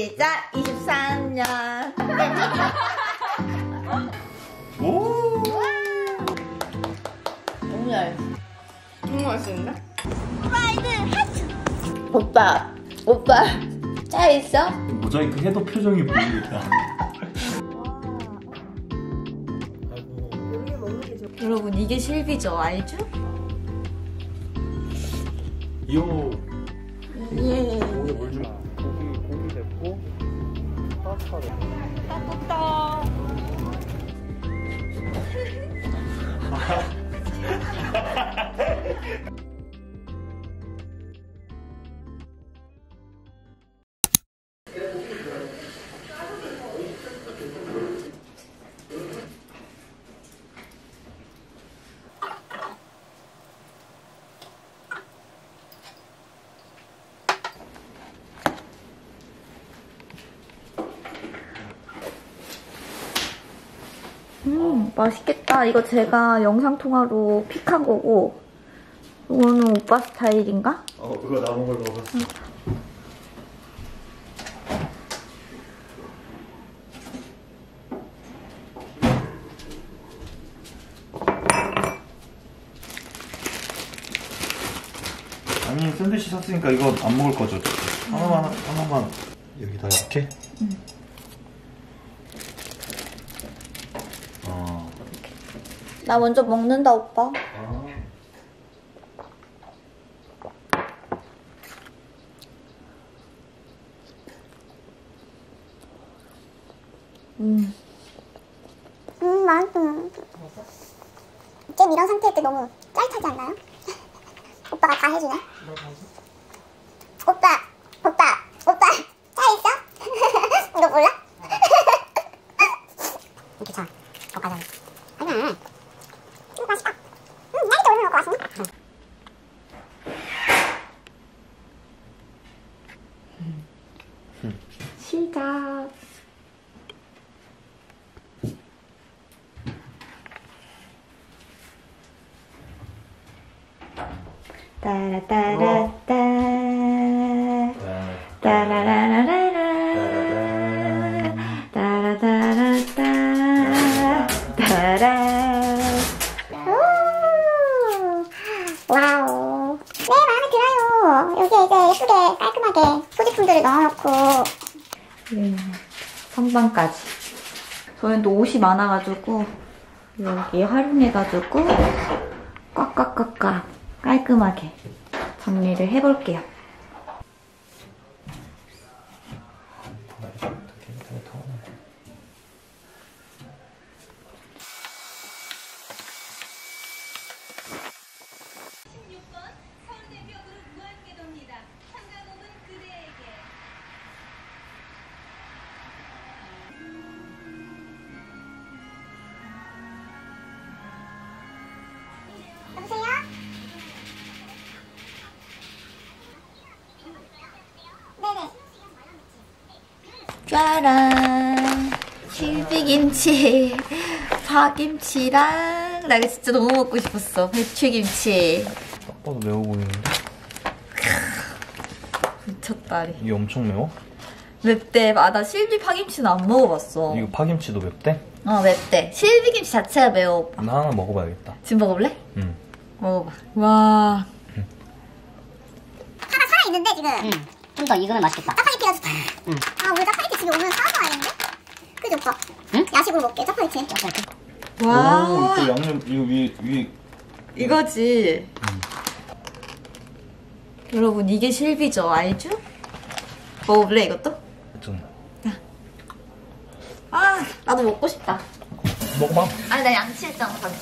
시작! 23년. 오! 너무 잘했어. 너무 맛있는데? 프라이드 하트! 오빠, 잘 있어? 모자이크 해도 표정이 보입니다. 여러분, 이게 실비죠, 알죠? 요. 예. 고기 물 좀. 고기 냈고 파스타를 따뜻다. 맛있겠다. 이거 제가 영상통화로 픽한 거고, 이거는 오빠 스타일인가? 그거 남은 걸 먹었어. 아니, 샌드위치 샀으니까 이거 안 먹을 거죠? 하나만. 여기다 이렇게? 응. 나 먼저 먹는다, 오빠. 맛있어. 잼 이런 상태일 때 너무 짜릿하지 않나요? 오빠가 다 해주네. 오빠, 짜 있어? 너 몰라? 이렇게 자, 젓가락. 아니야. 맛있다. 나이도 오늘 먹고 왔으니? 시작. 따라따라따 따라라라라 따라따라따 따라. 와우. 네, 마음에 들어요. 여기에 이제 예쁘게 깔끔하게 소지품들을 넣어놓고. 선반까지. 저는 또 옷이 많아가지고 여기 활용해가지고 꽉꽉꽉꽉 깔끔하게 정리를 해볼게요. 여보세요? 네네. 짜란! 실비김치, 파김치랑 나 이거 진짜 너무 먹고 싶었어. 배추김치. 딱 봐도 매워 보이는데? 미쳤다. 이게 엄청 매워? 맵대. 나 실비 파김치는 안 먹어봤어. 이거 파김치도 맵대? 맵대. 실비김치 자체가 매워, 오빠. 나 하나 먹어봐야겠다. 지금 먹어볼래? 응. 먹어봐. 와. 파가 살아있는데 지금. 좀 더 익으면 맛있겠다. 짜파게티가 좋다. 아, 우리 짜파게티 집에 오면 사서 와야겠는데? 그지 오빠? 응? 야식으로 먹게 짜파게티. 와. 오, 또 양념, 이거 위에. 이거지. 여러분, 이게 실비죠, 알죠? 먹어볼래, 이것도? 좀. 아, 나도 먹고 싶다. 먹어봐. 아니, 나 양치했잖아, 방금.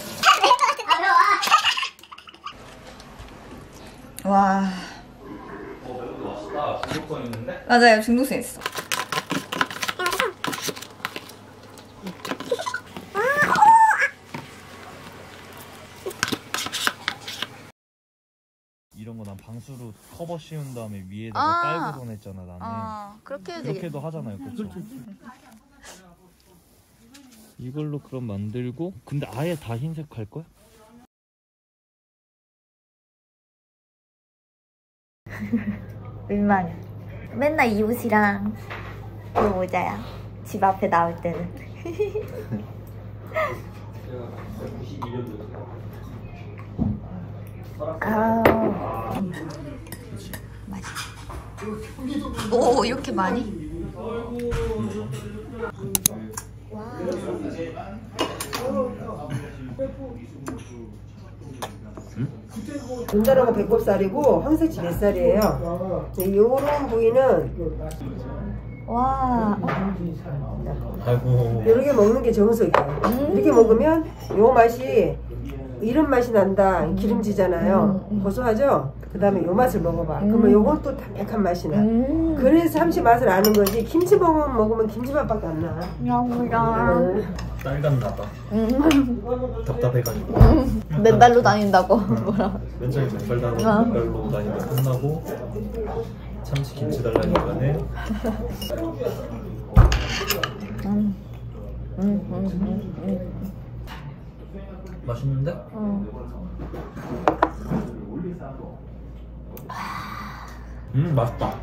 와. 맛있다. 중독성 있는데? 맞아요, 중독성 있어. 이런 거 난 방수로 커버 씌운 다음에 위에다가 깔고 보냈잖아, 나는. 그렇게 해도 이렇게도 하잖아요, 그렇죠? 이걸로 그럼 만들고, 근데 아예 다 흰색 할 거야? 얼마냐. 맨날 이 옷이랑 이거 모자야. 집 앞에 나올 때는. 아, 맛있어. 오, 이렇게 많이? 눈다랑어 배꼽살이고 황새치 뱃살이에요. 요런 부위는 와. 아이고. 이렇게 먹는 게 정석이에요. 이렇게 먹으면 요 맛이 이런 맛이 난다. 기름지잖아요. 고소하죠? 그 다음에 요 맛을 먹어봐. 그러면 요건 또 담백한 맛이 나. 그래서 삼치 맛을 아는 거지. 김치 먹으면 김치 맛밖에 안 나. 야무야. 딸감 나다. 답답해가지고. 맨발로 다닌다고. 뭐라. 맨 처음에 맨발로 다니다 끝나고 참치 김치 달라니까네. 맛있는데? 맛있다.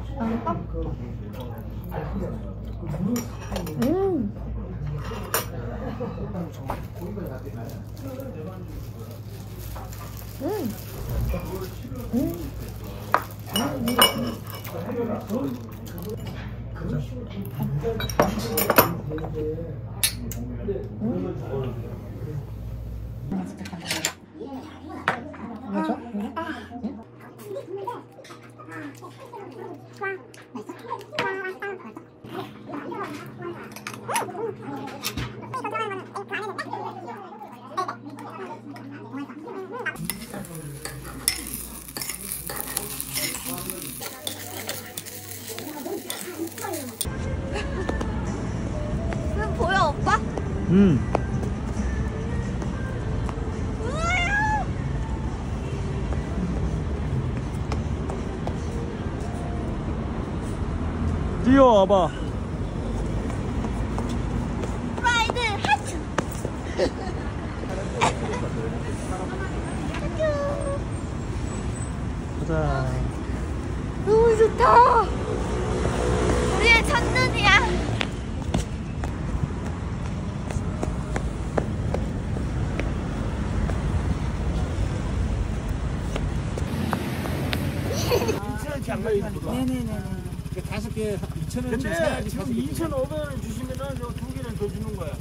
보여, 오빠? 뛰어와봐. 프라이드 하트. 가자. 너무 좋다. 우리의 첫눈이야. 네네네. 5개 2,000원 사야지. 지금 2,500원을 주시면은 요 2개를 더 주는 거야.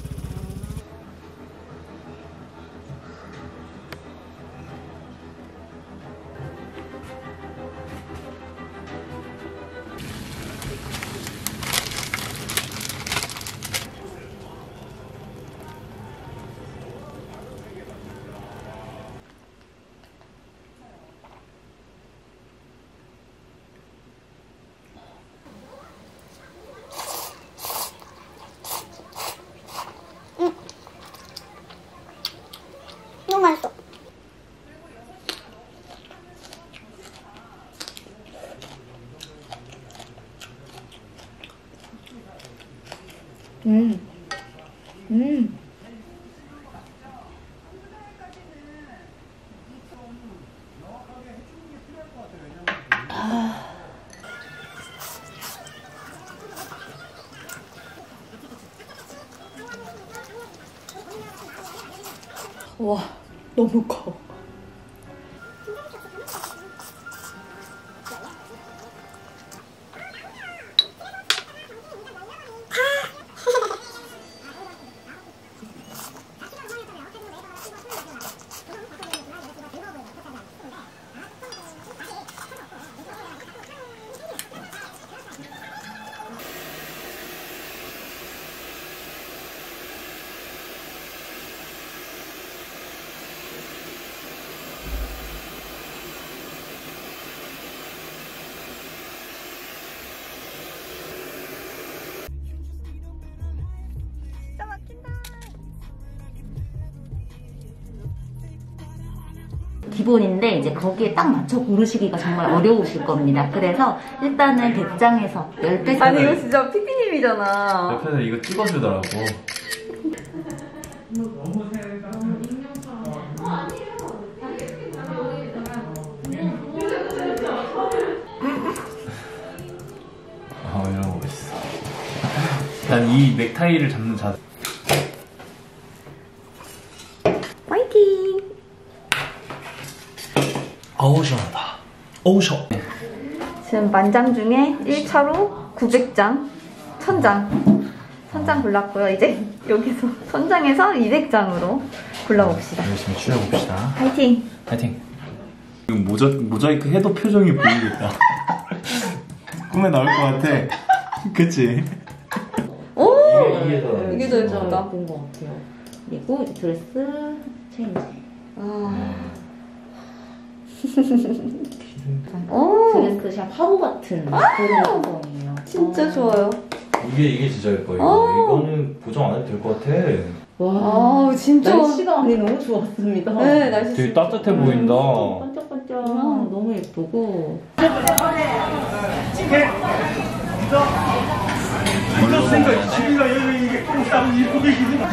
너무 맛있어. 와, 너무 커. 기본인데 이제 거기에 딱 맞춰 고르시기가 정말 어려우실 겁니다. 그래서 일단은 대장에서 10개. 아니 이거 진짜 피피님이잖아. 옆에서 이거 찍어주더라고. 이런 거 있어. 난 이 넥타이를 잡는 자세. 화이팅! 어우 시원하다. 어우 시원. 지금 10,000장 중에 1차로 900장, 1000장. 1000장 골랐고요. 이제 여기서 1000장에서 200장으로 골라봅시다. 열심히 추려봅시다. 화이팅! 파이팅. 지금 모자이크 해도 표정이 보이겠다. 꿈에 나올 것 같아. 그치? 오! 이게 더 예쁘다. 본 것 같아요. 그리고 드레스 체인지. 오! 드레스샵 화보 같은 그런 구성이에요. 진짜 좋아요. 이게 진짜 예뻐요. 이거는 보정 안 해도 될 것 같아. 와, 진짜. 날씨가 너무 좋았습니다. 네, 날씨 되게 따뜻해 보인다. 반짝반짝 너무 예쁘고. 그렇습니까? 집이가 여기 이게 딱 이쁘게 기분.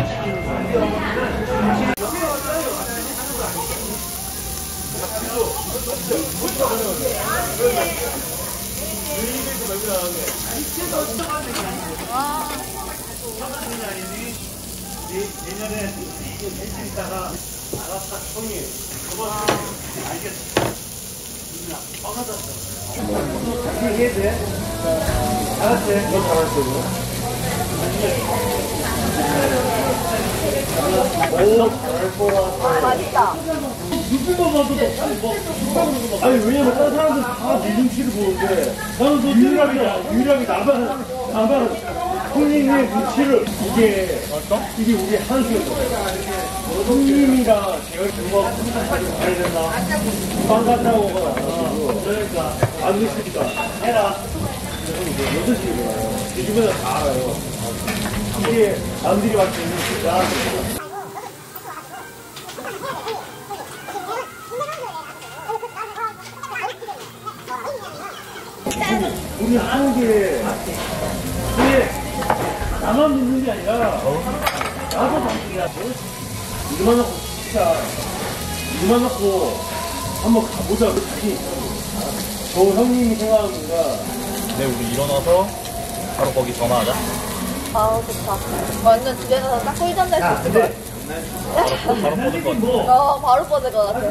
눈빛만 봐도 막 아니 왜냐면 다른 사람들 다 네 눈치를 보는데 나는 너 유일하게 나만 손님의 눈치를 이게 우리 한수였어. 손님이랑 제가 정말 항상 가지고 가야 된다. 빵 갔다고 오거나 그러니까 안 드시니까 해라. 몇 시에 가요? 요즘에는 다 알아요. 이게 남들이 봤을 때는 나한테 우리 한국에 이게 나만 믿는 게 아니라 나도 방송이야. 이만 놓고 진짜 이만 놓고 한번 가보자. 자신 있어. 저 형님이 생각하는 건가? 네, 우리 일어나서 바로 거기 전화하자. 아, 좋다. 완전 집에 가서 딱 꿀잠 잘 수 있을 것 같아. 바로 뻗을 것 같아. 바로 뻗을 것 같아.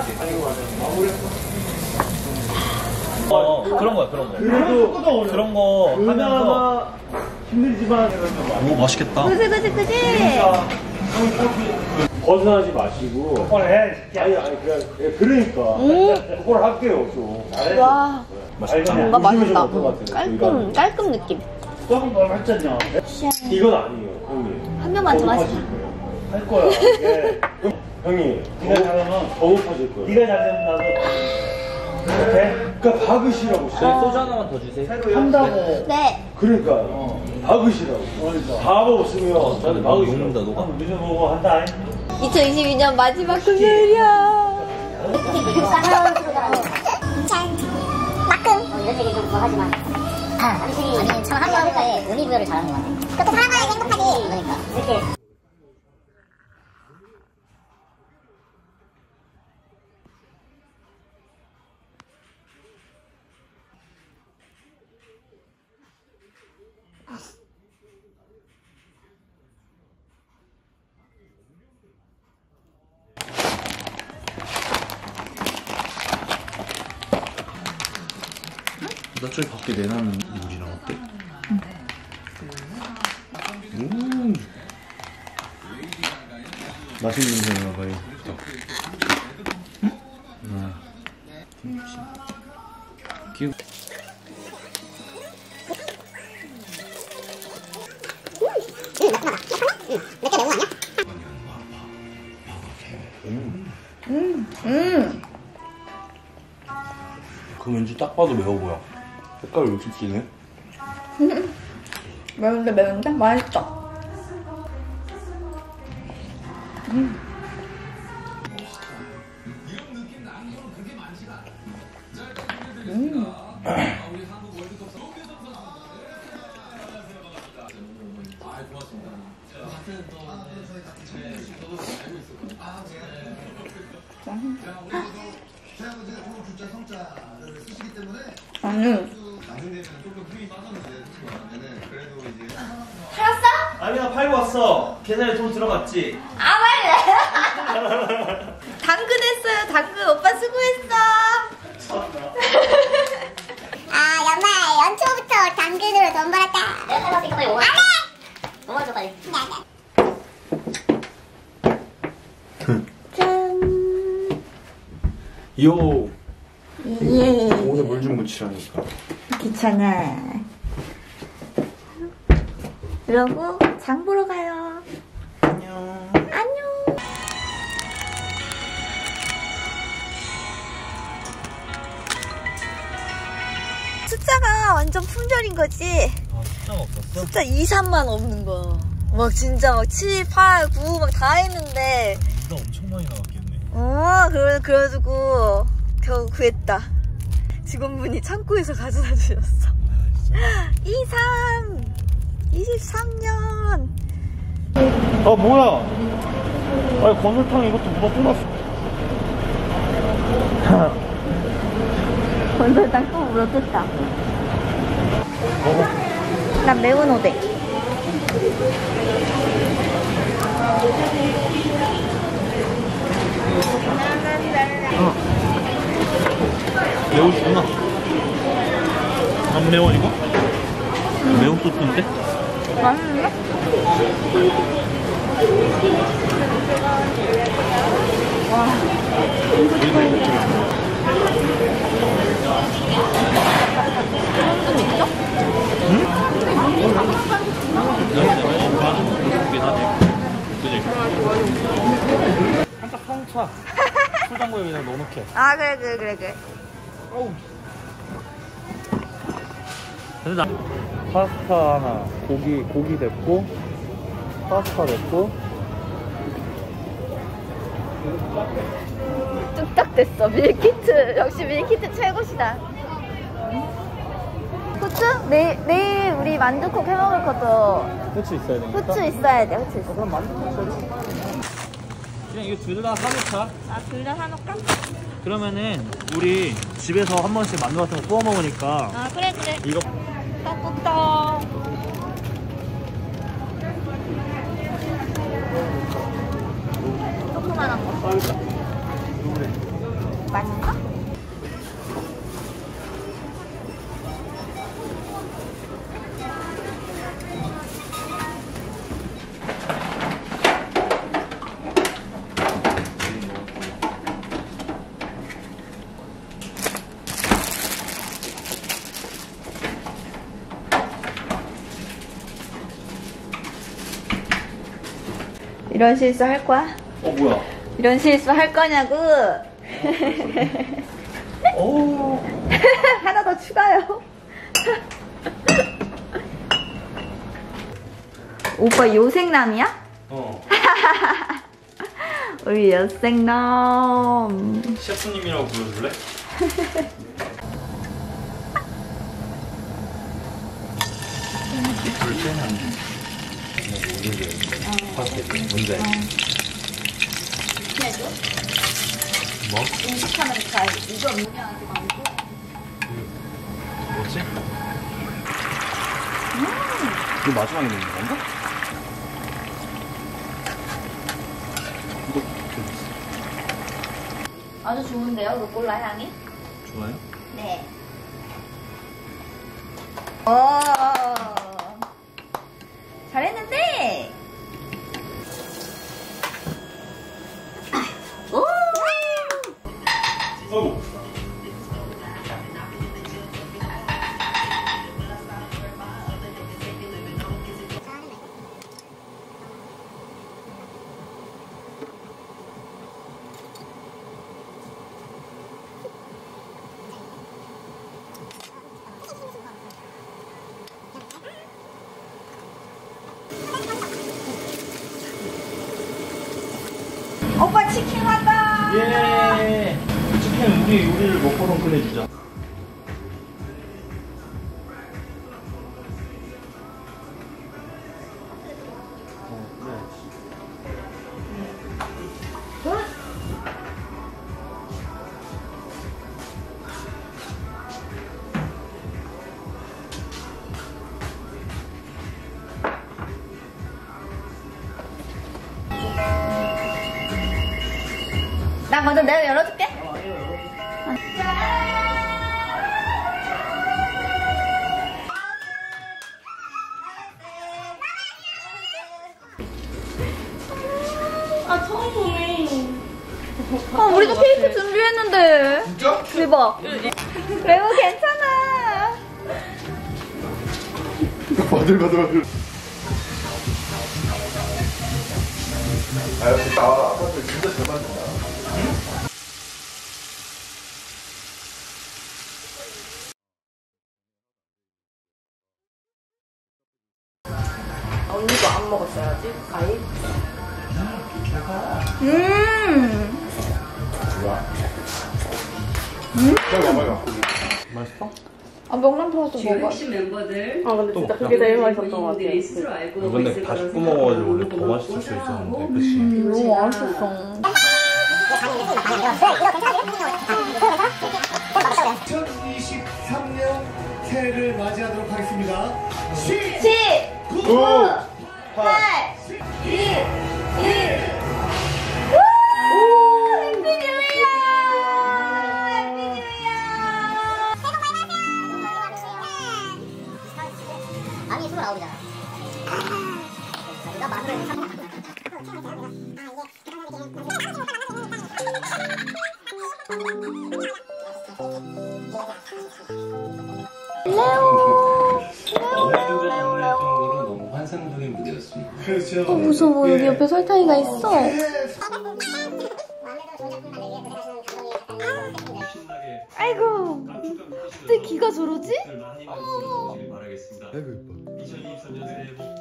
그런 거야, 그런 거. 그래도 그런 거 하면서. 그나마 힘들지만 오, 맛있겠다. 그지, 그지, 그지? 벗어나지 마시고 그걸 해. 아니 그러니까 그걸 할게요 좀. 와, 맛있다. 뭔가 맛있다. 깔끔 깔끔 느낌. 조금 더 했잖냐. 이건 아니에요 형님. 한 명만 좀 하시죠. 할 거야. 예. 형님 네가 잘하면 더 높아질 거야. 네가 잘하면 나도 이렇게. 그러니까 박으시라고. 소주 하나만 더 주세요. 한다고. 네. 그러니까 박으시라고. 밥 없으면 저는 박으시라고. 녹는다, 녹아. 늦어 보고 한다. 2022년 마지막 금요일이야. 이런 얘기 좀 하지만 아니 참 하루하루의 의미부여를 잘하는 것 같아요. 그것도 살아가야 행복하지. 그러니까 이렇게 나 저기 밖에 내놔는 물이랑 어때? 맛있는 냄새가 봐요. 김치. 그 왠지 딱 봐도 매워 보여. 색깔이 왜 이렇게 진해? 매운데? 맛있다. 아니. 아미나 팔고 왔어. 계산에 돈 들어갔지? 아 빨리. 당근했어요. 당근 오빠 수고했어. 아 연말 연초부터 당근으로 돈 벌었다. 내가 살았으니까 빨리 5만 원. 안돼. 5만 원 줘 빨리. 짠. 요. 예. 오늘 물 좀 묻히라니까. 귀찮아. 이러고 장 보러 가요. 안녕. 안녕. 숫자가 완전 품절인 거지? 아, 숫자가 없었어? 숫자 2, 3만 없는 거. 막 진짜 막 7, 8, 9 막 다 했는데. 물가 엄청 많이 나왔겠네. 그래가지고 겨우 구했다. 직원분이 창고에서 가져다 주셨어. 23년. 아 뭐야? 아니 건설탕 이것도 누가 끊었어? 건설당 또 물어뜯다. 난 매운 오뎅. 매우시구나. 안 매워 이거? 매운 소스인데? 맛있는데? 한짝 성차. 술장고에 그냥 넣어놓게. 아 그래. 근데 나 파스타 하나, 고기 됐고, 파스타 됐고. 뚝딱 됐어. 밀키트. 역시 밀키트 최고시다. 후추? 내일 우리 만두국 해먹을 것도 후추 있어야 되니까. 후추 있어야 돼. 후추 있어. 그럼 만두국 그냥 이거 둘 다 사놓자. 아, 둘 다 사놓을까? 그러면은 우리 집에서 한 번씩 만두 같은 거 구워 먹으니까 아, 그래. 이거 떡국떡. 조그만한 거. 맛있어? 이런 실수 할 거야? 뭐야? 이런 실수 할 거냐고? 오. 하나 더 추가요. 오빠 요생남이야? 우리 여생남. 셰프님이라고 불러줄래? 불편한. 뭔데? 뭐? 음식하면 잘 이거 유명하지 않고. 뭐지? 이거 마지막에 넣는 건가? 이거 좀 있어. 아주 좋은데요, 루꼴라 향이? 좋아요? 네. 오, 잘했는데. 오. 어우. 오빠 치킨 왔다. 예. 치킨 우리 요리를 먹고선 끝내주자. 먼저 내가 열어줄게. 아, 처음 보네. 우리도 케이크 준비했는데. 진짜? 대박. 레오 괜찮아. 바들바들. 아, 역시 아빠들 진짜 잘 만든다. 언니도 안 먹었어야지, 가위. 맛있어? 아, 명란젓도 먹어. 핵심 멤버들 아, 근데 진짜 그게 제일 맛있었던 것 같아. 본인들이 스스로 알고 근데 있을 다 거라는 씹고 먹어가지고 원래 생각으로 더 맛있을 수 있었는데, 그치? 너무 맛있었어. 2023년 새해를 맞이하도록 하겠습니다. 10, 9, 8, 2, 1. 아니 29이잖아. 우리가 마음을 너무 환상적인 무대였습니다. 그렇죠. 무서워. 여기 옆에 설탕이가 있어. 아이고. 어떻게 귀가 저러지? 아이고 이뻐. 2023년 새해 복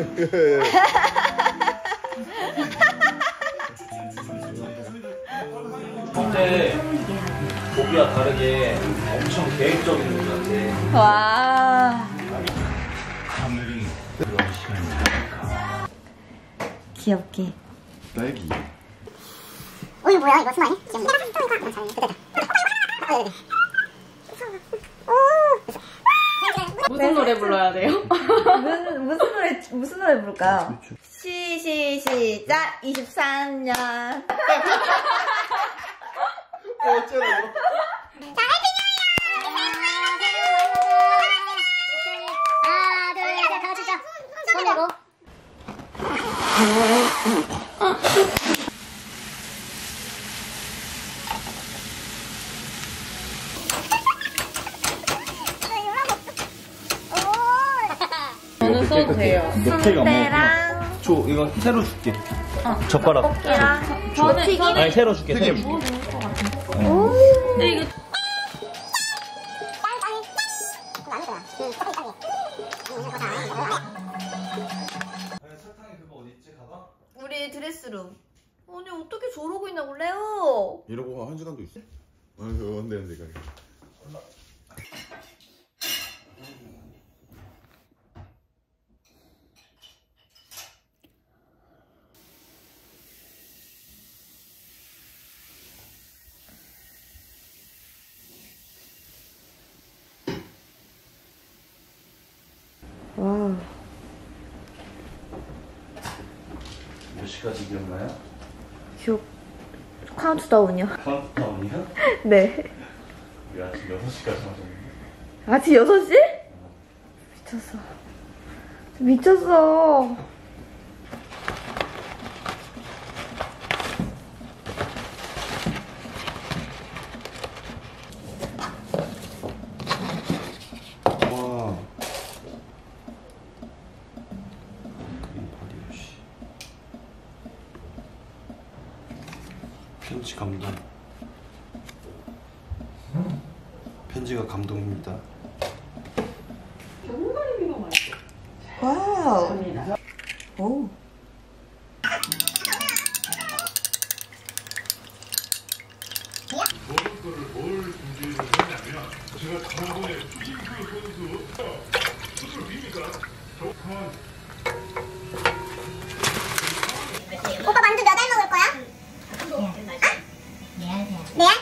그때 보기와 다르게 엄청 계획적인 분인데 와. 그런 시간이니까. 귀엽게. 딸기. 이거 뭐야? 이거 스마일? 무슨 노래 불러야 돼요? 무슨 노래 부를까요? 시작! 23년. 어쩌라고. 하나, 둘, 셋, 다 같이 자. 손 내고. 저는 써도 돼요. 몇 개가 순대랑 줘, 이거 새로 줄게. 젓가락. 떡볶이랑 튀김. 아니, 새로 줄게, 새로 줄게. 근데 이게 우리 드레스룸. 아니 어떻게 저러고 있나 몰래요? 이러고 1시간도 있어. 안돼 가게. 와. 몇 시까지 기억나요? 기억. 카운트다운이요. 카운트다운이요? 네. 우리 아침 6시까지 마셨는데. 아침 6시? 미쳤어. 미쳤어. 와. 그림 바디오시. 편지 감동. 편지가 감동입니다. 와우. 오. 오빠 만두 몇 알 먹을 거야? 네 알?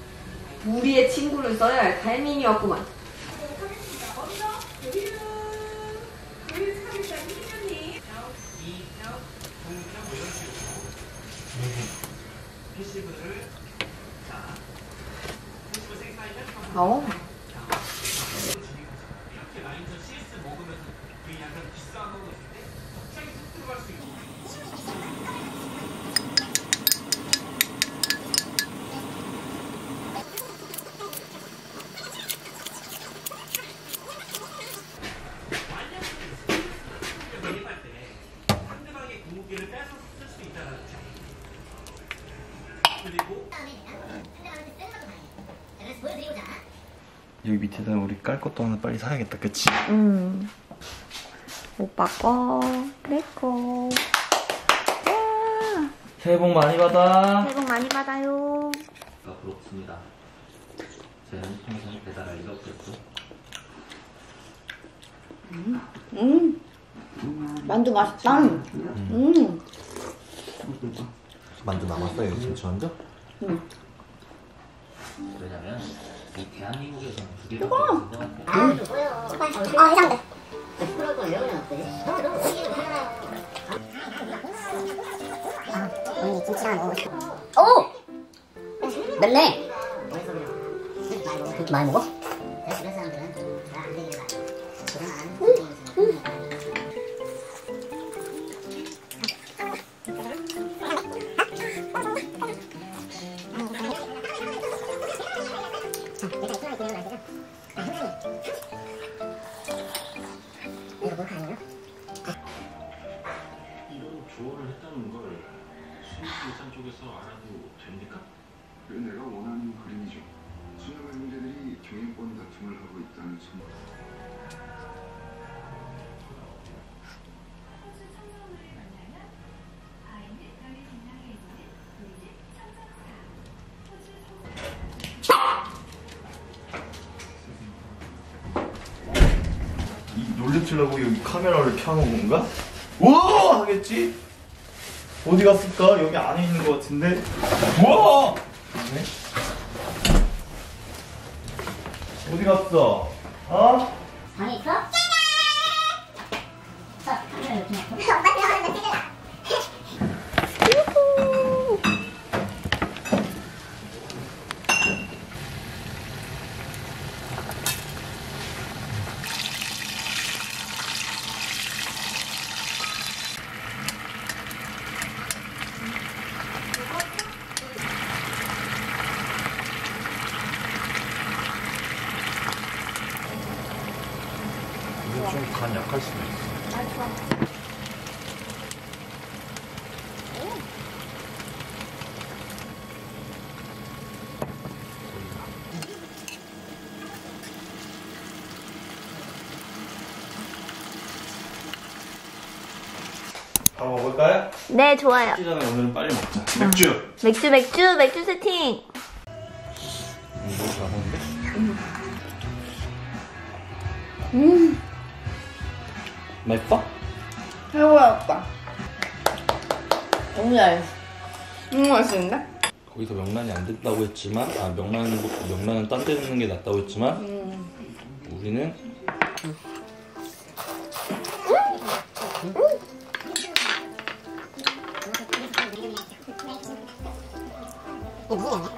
우리의 친구를 써야 할 타이밍이 왔구만. 어. 여기 밑에다 우리 깔 것도 하나 빨리 사야겠다, 그치? 오빠 거, 내 거. 와. 새해 복 많이 받아. 새해 복 많이 받아요. 부럽습니다. 저는 평생 배달할 일 없겠고. 만두 맛있다. 만두 남았어요, 김치 만두? 왜냐면 이 대한민국에서는 두 개밖에 이거! 없는 것 같아요. 아, 이상한데. 그럴 걸 외우면 어때? 언니 김치랑 먹어. 오! 멜레! 그렇게 많이 먹어? 주변 사람들은 잘안 되길 바래. 그런 아는 조언을 했다는 걸 수능일산 쪽에서 알아도 됩니까? 그건 내가 원하는 그림이죠. 수능의 문제들이 경영권 다툼을 하고 있다는 소문. 놀래키려고 여기 카메라를 켜놓은 건가? 우와! 하겠지? 어디 갔을까? 여기 안에 있는 것 같은데? 우와! 네? 어디 갔어? 어? 방에 있어? 카메라 이렇게 놔둬. 엄마 들어가는 거 찍으라. 이거 좀 간 약할 수도 있어. 밥 먹을까요? 네, 좋아요. 시기 전에 오늘은 빨리 먹자. 맥주! 맥주 세팅. 너무 잘하는데? 맛있어? 최고야, 오빠. 너무 잘했어. 너무 맛있는데? 거기서 명란이 안 된다고 했지만, 명란은 딴 데 넣는 게 낫다고 했지만, 우리는 이게 무슨 향이야?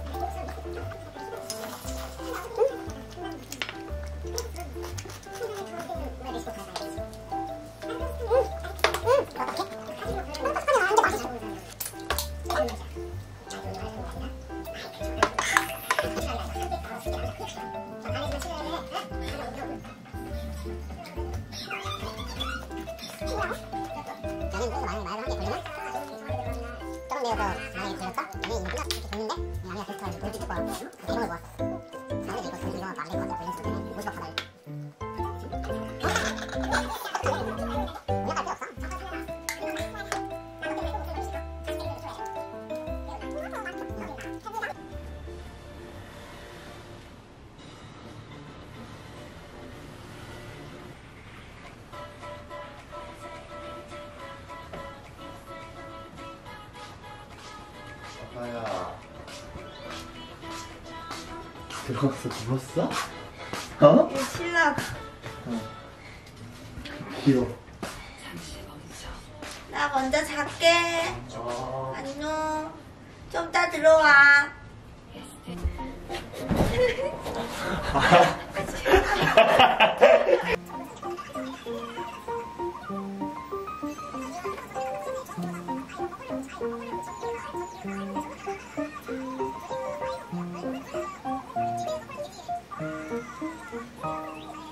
아빠야 들어가서 누웠어? 어? 신랑. 귀여워. 나 먼저 잘게. 어. 안녕. 좀 이따 들어와.